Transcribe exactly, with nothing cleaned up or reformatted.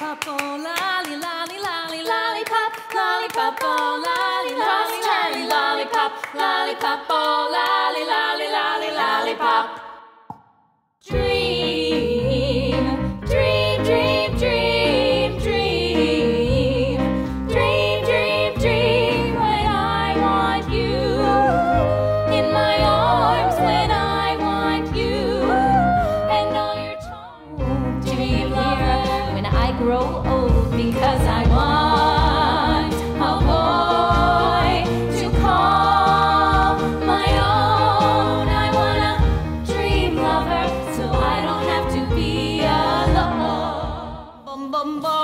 lollipop, oh lolly, lolly, lolly, lollipop, lollipop, oh lolly, lolly, lolly, lollipop, lollipop, oh lolly, lolly, lolly, lollipop. Dream, dream, dream, dream, dream, dream, dream, dream when I want you in my arms, when I want you and all your charms. Dream lover, when I grow old, because I want a boy to call my own. I want a dream lover, so I don't have to be alone. Bum, bum, bum.